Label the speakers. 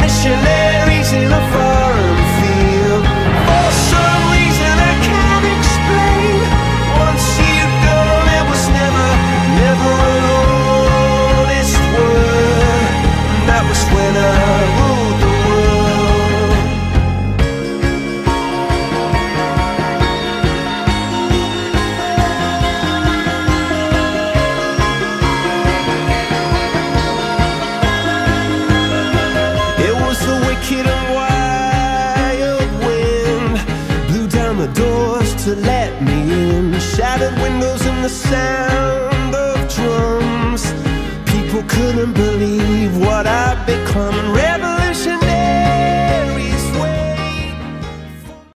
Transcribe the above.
Speaker 1: missionaries in a foreign field. For some reason I can't explain, once you'd gone it was never, never an honest word. And that was when I ruled the world. It was the wicked and wild wind, blew down the doors to let me in, shattered windows and the sound of drums. People couldn't believe what I'd become.